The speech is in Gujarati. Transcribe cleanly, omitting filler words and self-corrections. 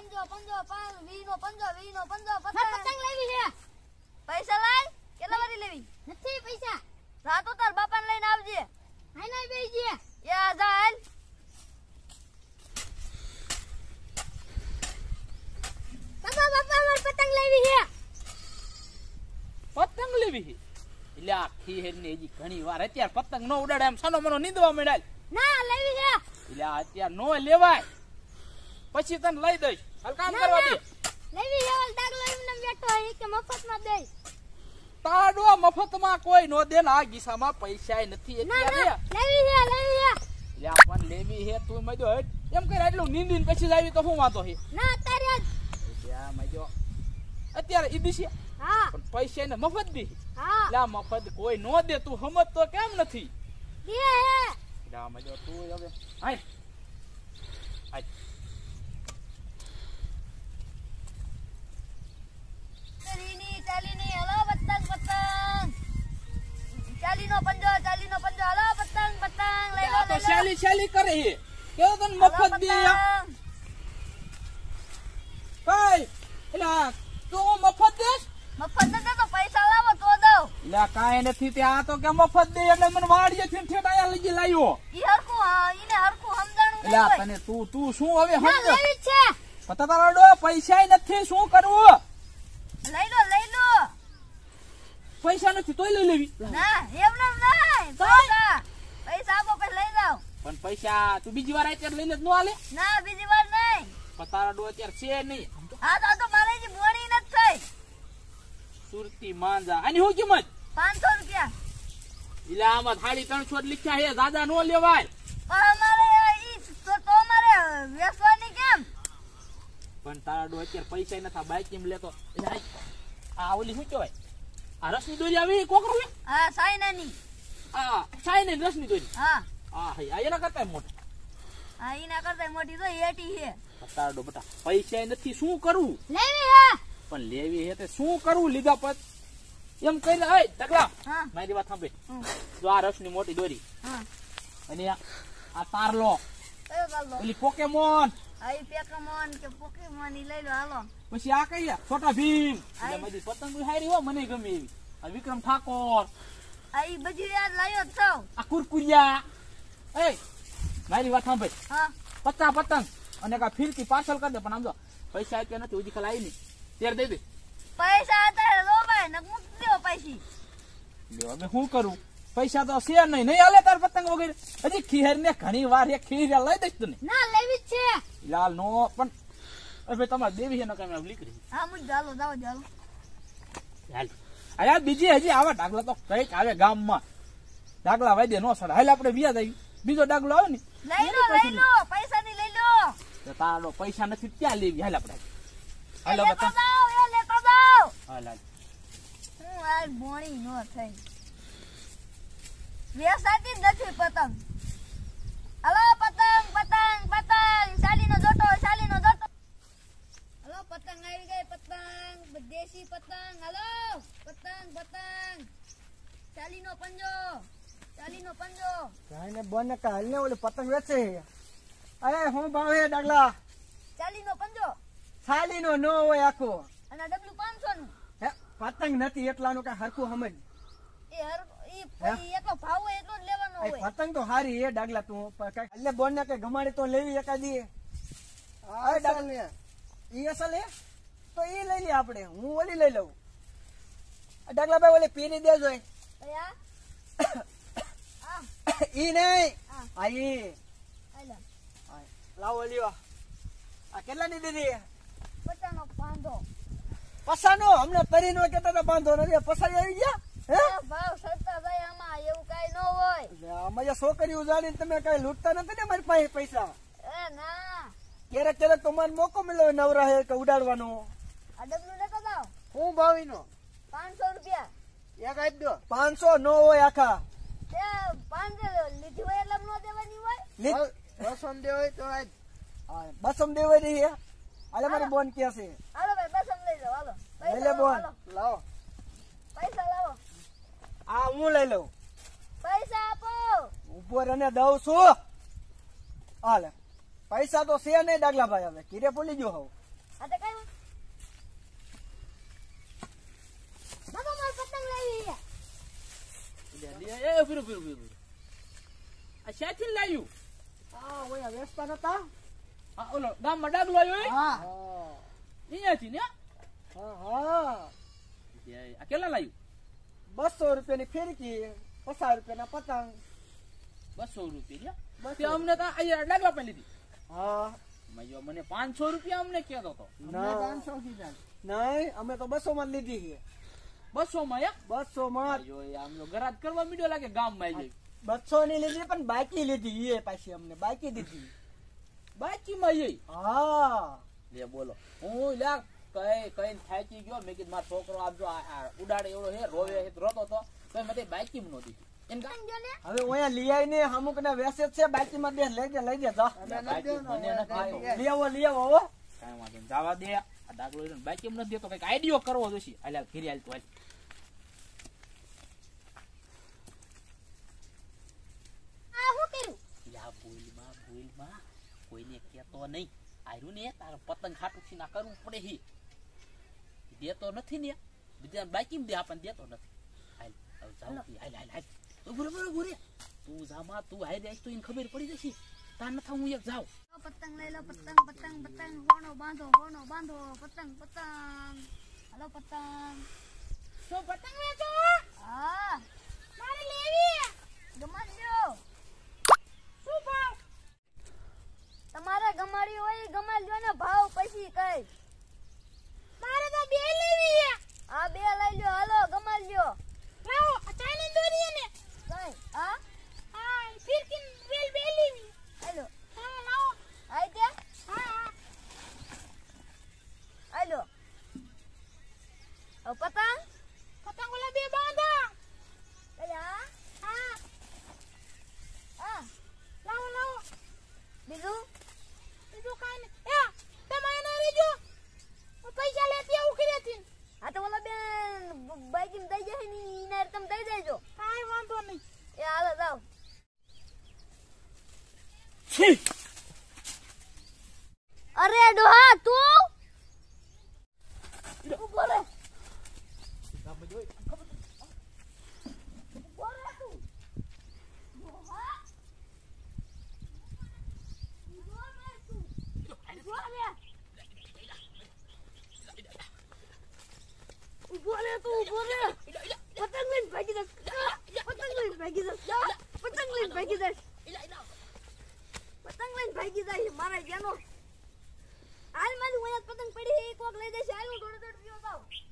પંજો પંજો પાન 20 નો પંજો પતંગ લેવી છે પૈસા લાય કેટલા વારી લેવી નથી પૈસા રાતો તાર બાપાને લઈને આવજે હાય ના બેજે યા જાલ બાપા માર પતંગ લેવી છે પતંગ લેવી છે એટલે આ ખીહેર ને હજી ઘણી વાર અત્યારે પતંગ નો ઉડાડે એમ સાનો મનો નીંદવા મળ્યા ના લેવી છે એટલે અત્યારે નો લેવાય પછી તને લઈ દઈશ હાલ કામ કરવા દે લેવી છે ઓલ ડાગલો એમને બેઠો હે કે મફતમાં દે તાડો મફતમાં કોઈ નો દે આ ગીસામાં પૈસા નથી અત્યારે લેવી છે એટલે આપણ લેવી છે તું મજો એમ કરે એટલું નીંદીને પછી જ આવી તો શું વાંધો છે ના તારે ત્યાં મજો અત્યારે ઈ દિશે હા પણ પૈસા ને મફત દી હા લા મફત કોઈ નો દે તું સમજ તો કેમ નથી દે હે લા મજો તું હવે હાય હાય ચાલીની હલો પતંગ ચાલીનો પંજો હલો પતંગ લઈ લો તો શેલી કરે છે કેવો તને મફત દે કઈ એલા તું મફત દેસ મફત દે તો પૈસા લાવો તો દઉં લે કાઈ નથી તે આ તો કે મફત દે એટલે મને વાડીએ થી ઠેડાયા લઈ લાવ્યો ઈ હરખું ઈને હરખું સમજાણું લે તને તું શું હવે સમજ લેવી છે પતા તારો પૈસા નથી શું કરવું લઈ લો પૈસા નથી તોય લઈ લેવી ના એમ નહીં પૈસા આપો પછી લઈ જાવ પણ પૈસા તું બીજી વાર અત્યારે લઈને જ નો આલે ના બીજી વાર નહીં પતારા ડો અત્યારે છે નહીં આ તો મારે જે બોણી નથી થઈ સુરતી માંજા આની શું કિંમત 500 રૂપિયા ઇલા આમાં થાળી 300 લખ્યા છે દાદા નો લેવાય અમારે ઈ તો મારે વેચવાની કેમ પણ તારા ડો અત્યારે પૈસા નથી બાઈક કેમ લેતો આ ઓલી શું કહેવાય આ રસની દોરી આવી કોકરો લે હા સાઈનાની આ સાઈને રસની દોરી હા આ હઈ આ એના કરતા મોટી હા ઈના કરતા મોટી તો એટી છે તારા ડો બટા પૈસા નથી શું કરવું લેવી હે પણ લેવી હે તે શું કરવું લીધા પત એમ કહી દે એ ટકલા હા મારી વાત સાંભળ જો આ રસની મોટી દોરી હા અને આ તારલો કયો ગાલો ઓલી પોકેમોન આઈ પોકેમોન કે પોકેમોન ઈ લઈ લો હાલો પછી આ કઈ છોટા ભીમ એટલે મારી પતંગ હારી હો મને ગમે એવી આ વિક્રમ ઠાકોર આઈ બધી યાદ લાયો છો આ કુરકુરિયા એ મારી વાત સાંભળ હા 50 પતંગ અને કા ફિરકી પાર્સલ કરી દે પણ આમ જો પૈસા આપ્યા નથી હજી ખાલી આવી નહીં ત્યારે દઈ દે પૈસા અત્યારે લો ભાઈ નક મૂકી દો પૈસી લ્યો હવે શું કરું પૈસા તો છે નહીં હાલે તાર પતંગ વગેરે હજી ખીર ને ઘણી વાર એક ખીર લઈ દઈશ તને ના લેવી જ છે લાલ નો પણ હવે તમારે દેવી છે ને કઈ લીકરી હા મુજ ચાલો જાઓ હાલ અરે બીજી હજી આવા ડાગલા તો કઈક આવે ગામમાં ડાગલા વાયદે નો સડા હાલ આપણે વ્યાજ આવી બીજો ડાગલો આવે ને લઈ લો પૈસા ની લઈ લો તો તારો પૈસા નથી ત્યાં લેવી હાલ આપણે હાલો લેતા જાઓ હાલ હાલ હું આ બોણી નો થઈ વેસાતી જ નથી પતંગ હલો પતંગ ચાલીનો જોટો હલો પતંગ આવી ગઈ પતંગ દેશી પતંગ હલો પતંગ ચાલીનો પંજો કાઈને બોને કાલ ને ઓલે પતંગ વેચે અરે હું ભાવ હે ડાગલા ચાલીનો પંજો સાલીનો નો હોય આખો અને ડબલું 500 નું હે પતંગ નથી એટલાનું કઈ હરખું સમજ ઈ એટલો ભાવ હોય એટલો જ લેવાનો હોય પતંગ તો હારી હે ડાગલા તું કઈ એટલે બોને કઈ ગમાડી તો લેવી એકાદી આ ડાગલા ઈ અસલ હે તો ઈ લઈ લે આપણે હું ઓલી લઈ લઉં ડાગલા ભાઈ ઓલી પીરી દેજો કયા ઈ નહીં આ ઈ આલા લાવો લ્યો આ કેટલાની દીધી પચાનો બાંધો પસાનો અમને તરી નો કેતા તો બાંધો નથી પસાઈ આવી ગયા હે ભાવ સસ્તા જાય આમાં એવું કઈ ન હોય અમારી છોકરીઓ જાણીને તમે કઈ લૂટતા નથી ને મારી પાસે પૈસા એ ના ક્યારેક તો મને મોકો મળ્યો નવરા હે કે ઉડાડવાનો આ ડબલું લેતા જાઓ હું ભાવીનો 500 રૂપિયા એક આપી દો 500 નો હોય આખા તે 500 લીધી હોય એટલે નો દેવાની હોય બસમ દેવાય તો બસમ દેવાય રહી હે હાલે મારી બોન કે છે હાલો ભાઈ બસમ લઈ જાઓ હાલો લઈ લે બોન લાવો પૈસા લાવો આ હું લઈ લઉં પૈસા આપો ઉપર અને દઉં છું હાલે પૈસા તો છે નહીં ડાગલા ભાઈ હવે કીરે ભૂલી ગયો હોવ આ તો કઈ બાબા માર પતંગ લેવી છે. એ ફીરું આ શાથી લાવ્યું? આ ઓયા વેચતા નતા? આ ઓલો ગામમાં ડાગલો આવ્યો એ? હા અહીંયાથી ને? હા આ કેટલા લાવ્યું? 200 રૂપિયાની ફેરકી, 50 રૂપિયાના પતંગ. 200 રૂપિયા. બસો. તે અમને તો અહીંયા ડાગલા પણ લીધી. હા મને 500 રૂપિયા અમને કહેતો હતો. નહીં, અમે તો 200 માં જ લીધી છે. 200 માં યા? 200 માં જ. આમ તો ગરાજ કરવા મીડ્યો લાગે ગામમાં આવી 200 ની લીધી પણ બાકી લીધી એ પાછી અમને બાકી દીધી. બાકીમાં એ હા લે બોલો હું લ્યા કઈ થાકી ગયો. મેં કીધું મારો છોકરો આપજો ઉડાડે એવડો હે રોવે રોતો તો મેં બાકી નો દીધી. એને કાંઈ જો ને હવે ઓયા લઈ આવીને અમુક ને વેસે છે બાકી માં દે લઈ દે જા બાકી મને નથી દેતો. લઈ આવો હો. કાંઈ વાંધો નહીં, જવા દે. આ દાખલો લઈને બાકી એમ નથી દેતો. કઈક આઈડિયો કરવો જોઈશે. હાલ ઘેરી હાલ તું હાલ. આ હું કર્યું? યા બોલમાં કોઈને કહેતો નહીં. આર્યું ને તારે પતંગ ખાટું થી ના કરવું પડે હી. દેતો નથી ને બીજા બાકી દે આપણને દેતો નથી. હાલ હવે જાવ કી હાલ હાલ હાલ ઉભો રે તું જામાં તું હાલ જાય તો એને ખબર પડી જશે. તાર નથા હું એક જાવ. પતંગ લઈ લો પતંગ પતંગ પતંગ હોનો બાંધો પતંગ પતંગ હાલો પતંગ. તો પતંગ વેચો? હા મારે લેવી. ગમાડ્યો. શું ભાવ? તમારે ગમાડી હોય ગમાડજો ને ભાવ પછી કઈ. મારે તો બે લેવી છે. આ બે લઈ લ્યો હાલો ગમાડજો. લાવો આ ચાઇના દોરી ને. કઈ હા હા ફિરકીન વેલ બે લેવી. હાલો હા લાવો. આઈ તે હા હાલો. પતંગ પતંગ ઓલા બે બાંધા. કયા હા હા લાવો. બીજું બીજું કાઈ નહીં. એ તમે એને રેજો. પૈસા લેતી આવું કરી. હા તો ઓલા બેન બાઈક દઈ જાય ને ઇનાર તમે દઈ દેજો. કાઈ વાંધો નહીં. એ હાલો જાવ. અરે ડોહા તું ઉભો રે. ઉભો રે તું. ડોહા ઉભો રે તું. ઉભો રે. ઉભો રે તું ઉભો રે. પતંગ લઈને ભાગી દે. પતંગ લઈને ભાગી દે. પતંગ લઈને ભાગી દે. પતંગ લઈને ભાગી જાય મારા જેનો. હાલ મારી ઓયા પતંગ પડી હે કોક લઈ જશે. હાલ હું દોડ દોડ રહ્યો જાવ.